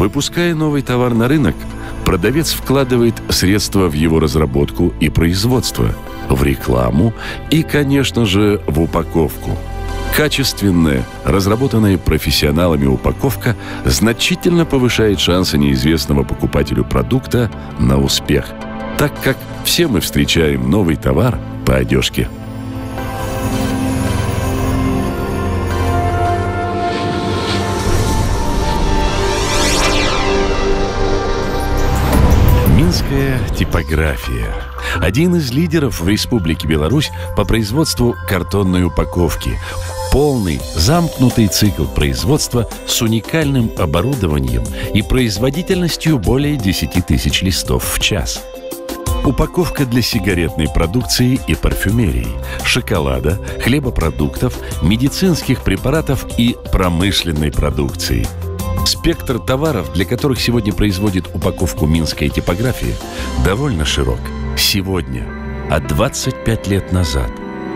Выпуская новый товар на рынок, продавец вкладывает средства в его разработку и производство, в рекламу и, конечно же, в упаковку. Качественная, разработанная профессионалами упаковка значительно повышает шансы неизвестного покупателю продукта на успех, так как все мы встречаем новый товар по одежке. Минская типография. Один из лидеров в Республике Беларусь по производству картонной упаковки. Полный, замкнутый цикл производства с уникальным оборудованием и производительностью более 10 тысяч листов в час. Упаковка для сигаретной продукции и парфюмерии, шоколада, хлебопродуктов, медицинских препаратов и промышленной продукции. Спектр товаров, для которых сегодня производит упаковку Минская типография, довольно широк. Сегодня, а 25 лет назад,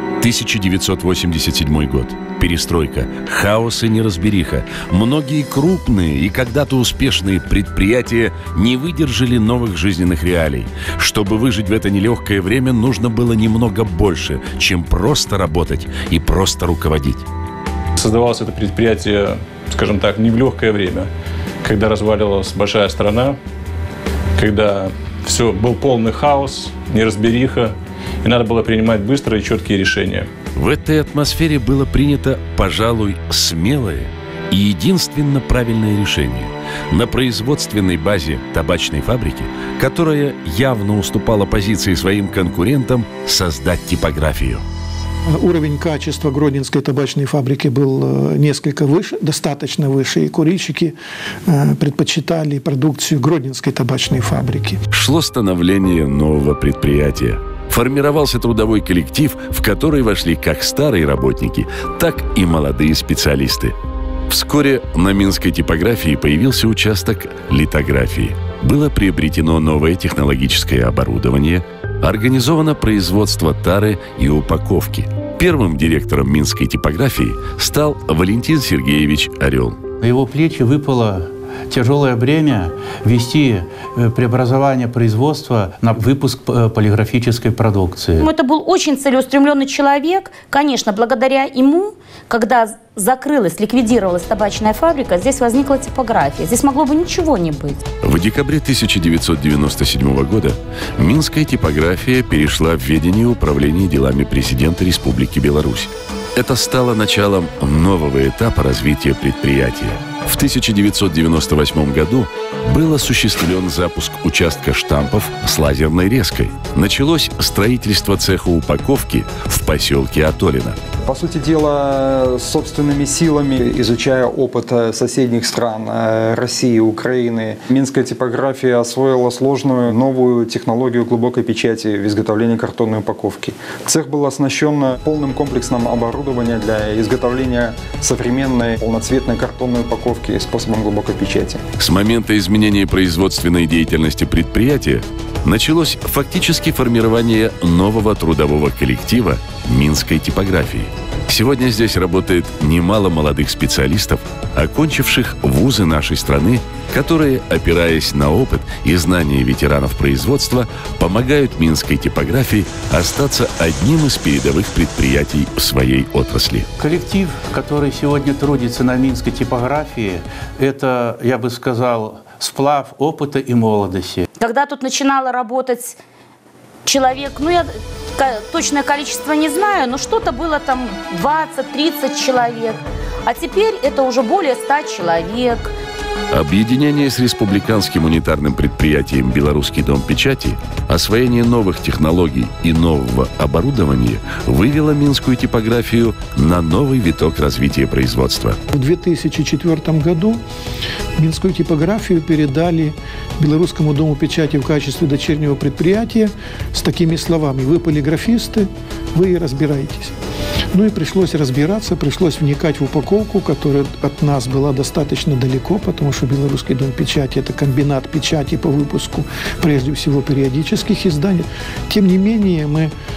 1987 год, перестройка, хаос и неразбериха. Многие крупные и когда-то успешные предприятия не выдержали новых жизненных реалий. Чтобы выжить в это нелегкое время, нужно было немного больше, чем просто работать и просто руководить. Создавалось это предприятие, скажем так, не в легкое время, когда разваливалась большая страна, когда был полный хаос, неразбериха, и надо было принимать быстрые и четкие решения. В этой атмосфере было принято, пожалуй, смелое и единственно правильное решение. На производственной базе табачной фабрики, которая явно уступала позиции своим конкурентам, создать типографию. Уровень качества Гродненской табачной фабрики был несколько выше, достаточно выше, и курильщики предпочитали продукцию Гродненской табачной фабрики. Шло становление нового предприятия. Формировался трудовой коллектив, в который вошли как старые работники, так и молодые специалисты. Вскоре на Минской типографии появился участок литографии. Было приобретено новое технологическое оборудование, организовано производство тары и упаковки. Первым директором Минской типографии стал Валентин Сергеевич Орел. На его плечи выпало тяжелое бремя вести преобразование производства на выпуск полиграфической продукции. Это был очень целеустремленный человек. Конечно, благодаря ему, когда закрылась, ликвидировалась табачная фабрика, здесь возникла типография. Здесь могло бы ничего не быть. В декабре 1997 года Минская типография перешла в ведение Управления делами президента Республики Беларусь. Это стало началом нового этапа развития предприятия. В 1998 году был осуществлен запуск участка штампов с лазерной резкой. Началось строительство цеха упаковки в поселке Атолино. По сути дела, собственными силами, изучая опыт соседних стран, России, Украины, Минская типография освоила сложную новую технологию глубокой печати в изготовлении картонной упаковки. Цех был оснащен полным комплексом оборудования для изготовления современной полноцветной картонной упаковки способом глубокой печати. С момента изменения производственной деятельности предприятия началось фактически формирование нового трудового коллектива Минской типографии. Сегодня здесь работает немало молодых специалистов, окончивших вузы нашей страны, которые, опираясь на опыт и знания ветеранов производства, помогают Минской типографии остаться одним из передовых предприятий в своей отрасли. Коллектив, который сегодня трудится на Минской типографии, это, я бы сказал, сплав опыта и молодости. Когда тут начинала работать человек, я точное количество не знаю, но что-то было там 20-30 человек. А теперь это уже более 100 человек. Объединение с республиканским унитарным предприятием «Белорусский дом печати», освоение новых технологий и нового оборудования вывело Минскую типографию на новый виток развития производства. В 2004 году Минскую типографию передали Белорусскому дому печати в качестве дочернего предприятия с такими словами: «Вы полиграфисты, вы и разбираетесь». И пришлось разбираться, пришлось вникать в упаковку, которая от нас была достаточно далеко, потому что Белорусский дом печати – это комбинат печати по выпуску, прежде всего, периодических изданий. Тем не менее, мы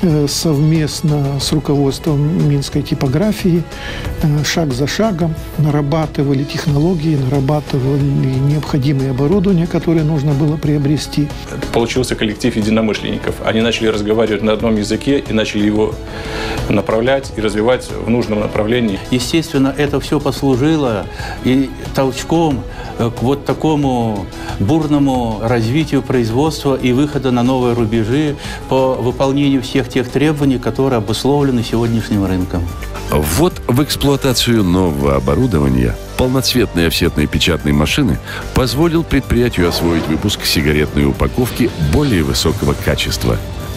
совместно с руководством Минской типографии шаг за шагом нарабатывали технологии, нарабатывали необходимое оборудование, которое нужно было приобрести. Получился коллектив единомышленников. Они начали разговаривать на одном языке и начали его направлять и развивать в нужном направлении. Естественно, это все послужило и толчком к вот такому бурному развитию производства и выхода на новые рубежи по выполнению всех тех требований, которые обусловлены сегодняшним рынком. Ввод в эксплуатацию нового оборудования полноцветной офсетной печатной машины позволил предприятию освоить выпуск сигаретной упаковки более высокого качества.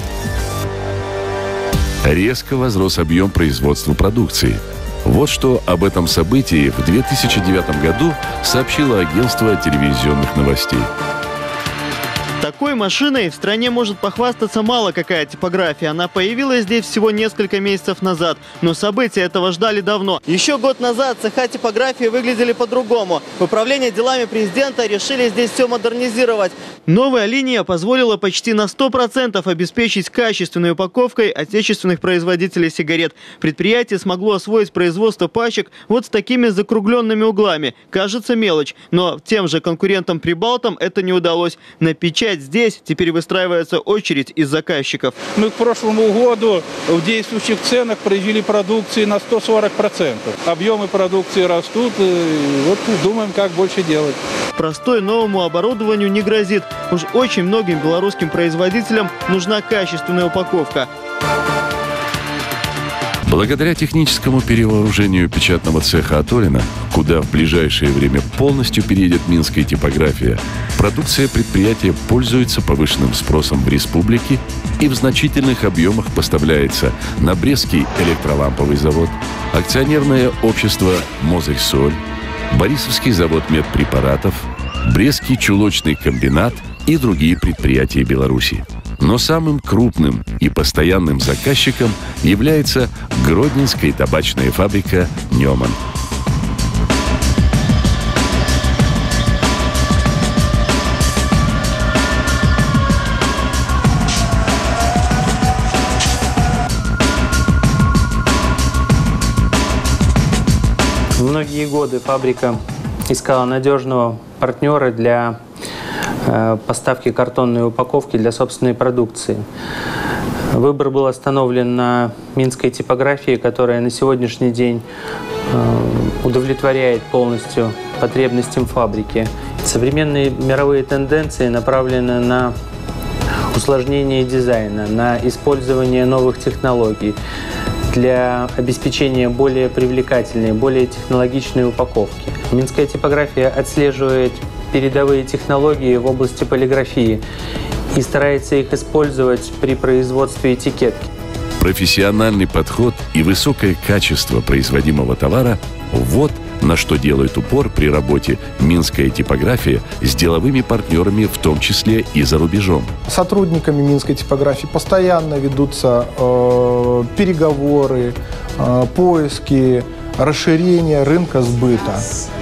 Резко возрос объем производства продукции. Вот что об этом событии в 2009 году сообщило агентство телевизионных новостей. Такой машиной в стране может похвастаться мало какая типография. Она появилась здесь всего несколько месяцев назад. Но события этого ждали давно. Еще год назад цеха типографии выглядели по-другому. В управлении делами президента решили здесь все модернизировать. Новая линия позволила почти на 100% обеспечить качественной упаковкой отечественных производителей сигарет. Предприятие смогло освоить производство пачек вот с такими закругленными углами. Кажется, мелочь. Но тем же конкурентам-прибалтам это не удалось. На печать здесь теперь выстраивается очередь из заказчиков. Мы к прошлому году в действующих ценах произвели продукции на 140%. Объемы продукции растут, и вот думаем, как больше делать. Простой новому оборудованию не грозит. Уж очень многим белорусским производителям нужна качественная упаковка. Благодаря техническому перевооружению печатного цеха Аторина, куда в ближайшее время полностью переедет минская типография, продукция предприятия пользуется повышенным спросом в республике и в значительных объемах поставляется на Брестский электроламповый завод, акционерное общество «Мозырь-Соль», Борисовский завод медпрепаратов, Брестский чулочный комбинат и другие предприятия Беларуси. Но самым крупным и постоянным заказчиком является Гродненская табачная фабрика «Неман». Многие годы фабрика искала надежного партнера для поставки картонной упаковки для собственной продукции. Выбор был остановлен на Минской типографии, которая на сегодняшний день удовлетворяет полностью потребностям фабрики. Современные мировые тенденции направлены на усложнение дизайна, на использование новых технологий для обеспечения более привлекательной, более технологичной упаковки. Минская типография отслеживает передовые технологии в области полиграфии и старается их использовать при производстве этикетки. Профессиональный подход и высокое качество производимого товара – вот на что делает упор при работе Минская типография с деловыми партнерами, в том числе и за рубежом. Сотрудниками Минской типографии постоянно ведутся переговоры, поиски, расширение рынка сбыта.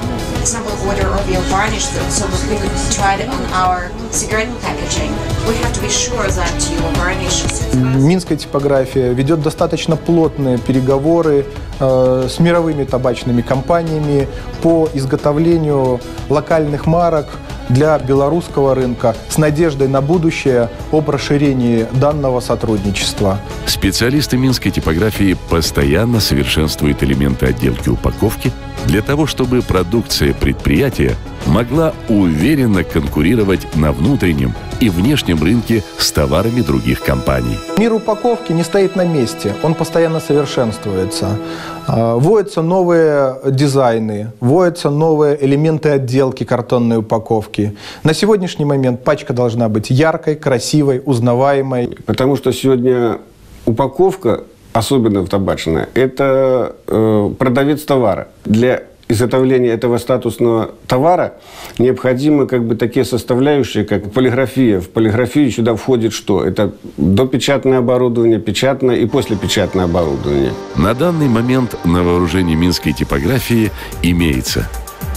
Минская типография ведет достаточно плотные переговоры с мировыми табачными компаниями по изготовлению локальных марок для белорусского рынка с надеждой на будущее об расширении данного сотрудничества. Специалисты Минской типографии постоянно совершенствуют элементы отделки упаковки для того, чтобы продукция предприятия могла уверенно конкурировать на внутреннем и внешнем рынке с товарами других компаний. Мир упаковки не стоит на месте, он постоянно совершенствуется. Вводятся новые дизайны, вводятся новые элементы отделки картонной упаковки. На сегодняшний момент пачка должна быть яркой, красивой, узнаваемой. Потому что сегодня упаковка, особенно в табачной, это продавец товара. Для изготовления этого статусного товара необходимы такие составляющие, как полиграфия. В полиграфию сюда входит что? Это допечатное оборудование, печатное и послепечатное оборудование. На данный момент на вооружении Минской типографии имеется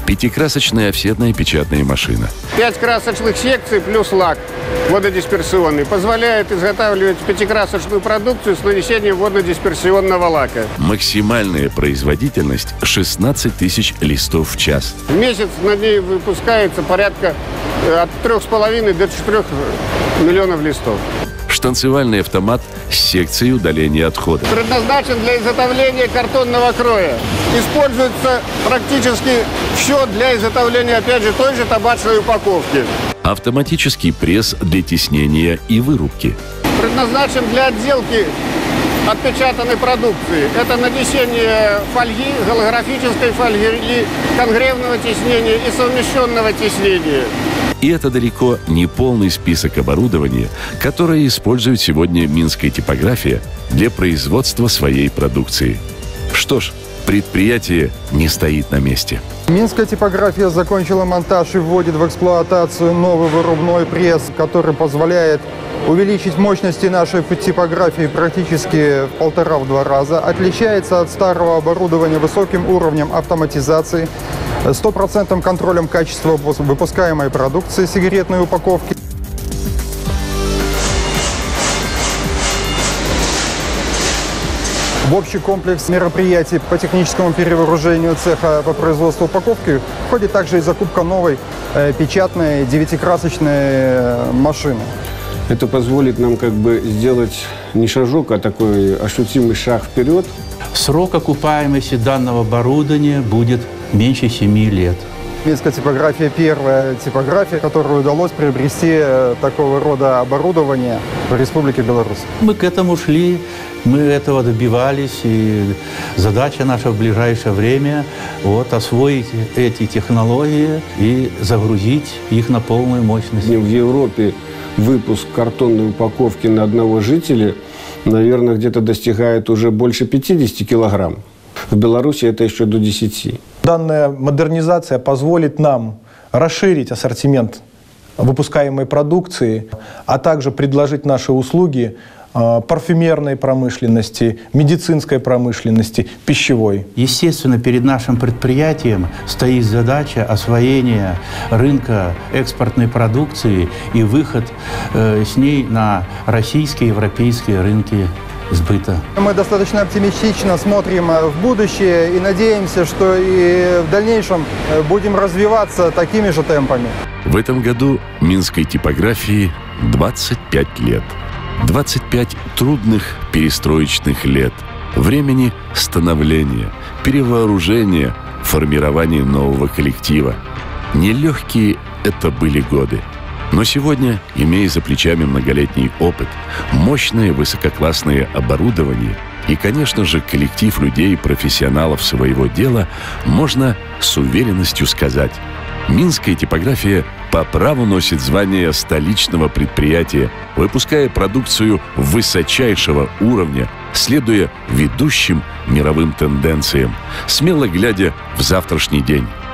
Пятикрасочная офсетная печатная машина. 5 красочных секций плюс лак вододисперсионный позволяет изготавливать пятикрасочную продукцию с нанесением вододисперсионного лака. Максимальная производительность 16 тысяч листов в час. В месяц на ней выпускается порядка от 3,5 до 4 миллионов листов. Штанцевальный автомат с секцией удаления отходов. Предназначен для изготовления картонного кроя. Используется практически все для изготовления, опять же, той же табачной упаковки. Автоматический пресс для теснения и вырубки. Предназначен для отделки отпечатанной продукции. Это нанесение фольги, голографической фольги, конгревного теснения и совмещенного теснения. И это далеко не полный список оборудования, которое использует сегодня Минская типография для производства своей продукции. Что ж, предприятие не стоит на месте. Минская типография закончила монтаж и вводит в эксплуатацию новый вырубной пресс, который позволяет увеличить мощности нашей типографии практически в 1,5-2 раза. Отличается от старого оборудования высоким уровнем автоматизации, 100% контролем качества выпускаемой продукции сигаретной упаковки. В общий комплекс мероприятий по техническому перевооружению цеха по производству упаковки входит также и закупка новой печатной 9-красочной машины. Это позволит нам как бы сделать не шажок, а такой ощутимый шаг вперед. Срок окупаемости данного оборудования будет меньше 7 лет. Минская типография – первая типография, которую удалось приобрести такого рода оборудование в Республике Беларусь. Мы к этому шли, мы этого добивались, и задача наша в ближайшее время освоить эти технологии и загрузить их на полную мощность. В Европе выпуск картонной упаковки на одного жителя, наверное, где-то достигает уже больше 50 килограмм. В Беларуси это еще до 10. Данная модернизация позволит нам расширить ассортимент выпускаемой продукции, а также предложить наши услуги парфюмерной промышленности, медицинской промышленности, пищевой. Естественно, перед нашим предприятием стоит задача освоения рынка экспортной продукции и выход с ней на российские и европейские рынки сбыта. Мы достаточно оптимистично смотрим в будущее и надеемся, что и в дальнейшем будем развиваться такими же темпами. В этом году Минской типографии 25 лет. 25 трудных перестроечных лет. Времени становления, перевооружения, формирования нового коллектива. Нелегкие это были годы. Но сегодня, имея за плечами многолетний опыт, мощное высококлассное оборудование и, конечно же, коллектив людей, профессионалов своего дела, можно с уверенностью сказать: Минская типография по праву носит звание столичного предприятия, выпуская продукцию высочайшего уровня, следуя ведущим мировым тенденциям, смело глядя в завтрашний день.